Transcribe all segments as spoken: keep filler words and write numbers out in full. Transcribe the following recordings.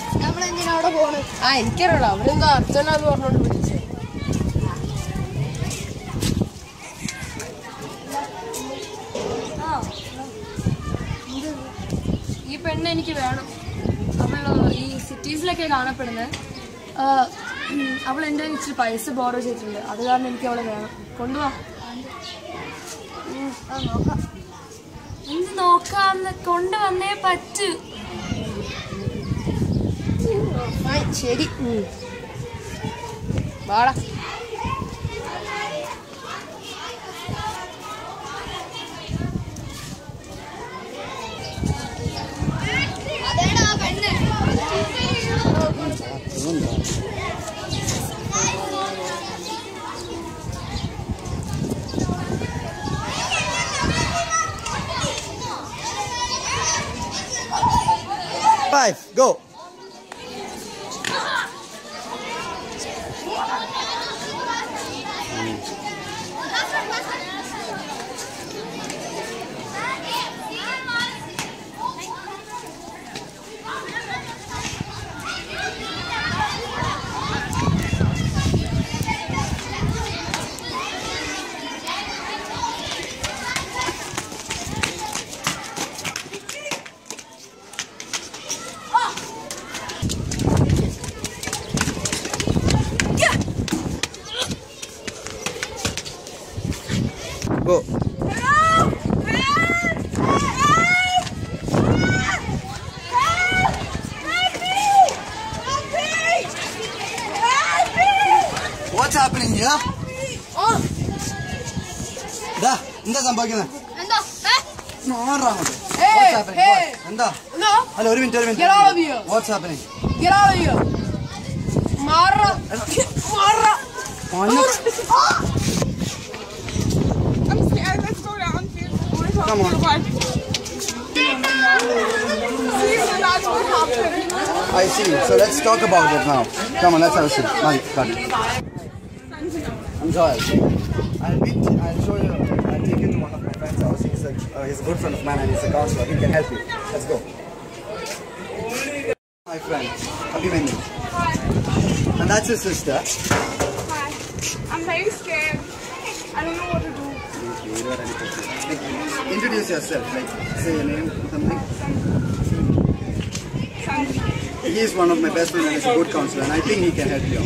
ആ എനിക്കറിയാം അവരെന്താ അച്ഛനാന്ന് പറഞ്ഞോണ്ട് വിളിച്ചേ. ഈ പെണ്ണ് എനിക്ക് വേണം. അവൾ ഈ സിറ്റീസിലൊക്കെ കാണപ്പെടുന്നത്. അവൾ എൻ്റെ ഇച്ചിരി പൈസ ബോറോ ചെയ്തിട്ടുണ്ട്. അത് കാരണം എനിക്ക് അവളെ വേണം. കൊണ്ടുപോവാ. എന്ത് നോക്കാന്ന് കൊണ്ടുവന്നേ പറ്റൂ. ശരി വാടാ. Five, go. Go. What's happening here? Oh. Da, എന്താ സംഭവിക്കുന്നത്? എന്താ? നോറാ അങ്ങോട്ട്. What's happening? Hey. എന്താ? No. Hello, ഒരു മിനിറ്റ് ഒരു minute. Get out of here. What's happening? Get out of here. മാറാ. മാറാ. I'm scared. Let's go down. Come on. I see. So let's talk about it now. Come on, let's have a seat. Malik, cut it. I'm Joel. I'll meet. I'll show you. I'll take you to one of my friends' house. He's a uh, he's a good friend of mine and he's a counselor. He can help you. Let's go. My friend, Abhimanyu. And that's his sister. Hi. I'm very scared. I don't know what to do. Like, introduce yourself, like say your name, something. He is one of my best friends and is a good counselor and I think he can help you.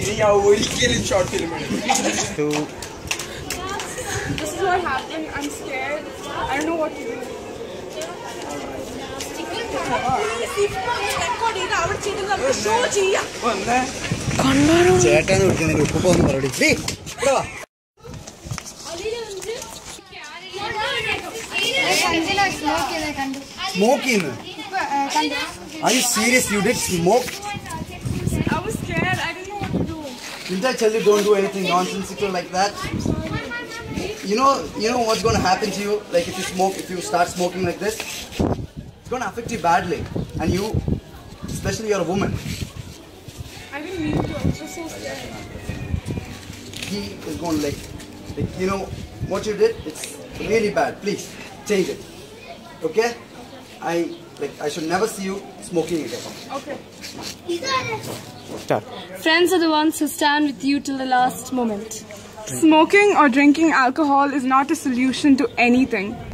So, this is what happened. I'm scared. I don't know what to do. Smoking? Are you serious? You did smoke? I was scared. I didn't know what to do. Didn't I tell you don't do anything nonsensical like that? You know, you know what's going to happen to you? Like if you smoke, if you start smoking like this, it's going to affect you badly. And you, especially you're a woman. I didn't mean to. I was just so scared. He is going to like, like, you know, what you did, it's really bad. Please, change it. Okay? I, like, I should never see you smoking again. Okay. Start. Friends are the ones who stand with you till the last moment. Smoking or drinking alcohol is not a solution to anything.